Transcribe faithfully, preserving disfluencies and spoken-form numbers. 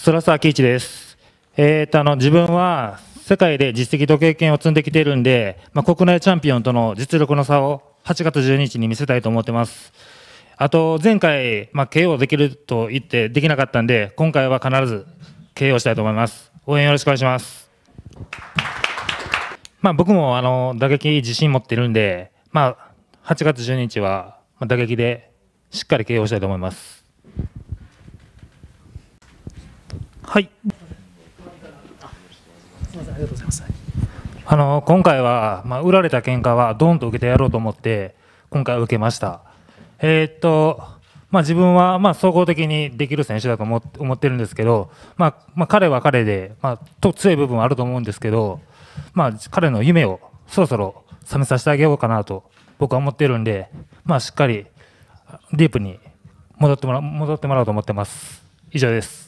空沢喜一です。えーとあの自分は世界で実績と経験を積んできているんで、まあ、国内チャンピオンとの実力の差をはちがつじゅうににちに見せたいと思ってます。あと前回、まあ、ケーオー できると言ってできなかったんで、今回は必ず ケーオー したいと思います。応援よろしくお願いします。まあ、僕もあの打撃自信持ってるんで、まあ、はちがつじゅうににちは打撃でしっかり ケーオー したいと思います。はい。 ありがとうございます。 あの今回は、まあ、売られた喧嘩はドンと受けてやろうと思って今回受けました。えーっとまあ、自分はまあ総合的にできる選手だと思って思ってるんですけど、まあまあ、彼は彼で、まあ、と強い部分はあると思うんですけど、まあ、彼の夢をそろそろ覚めさせてあげようかなと僕は思ってるんで、まあ、しっかりディープに戻ってもら戻ってもらおうと思ってます。以上です。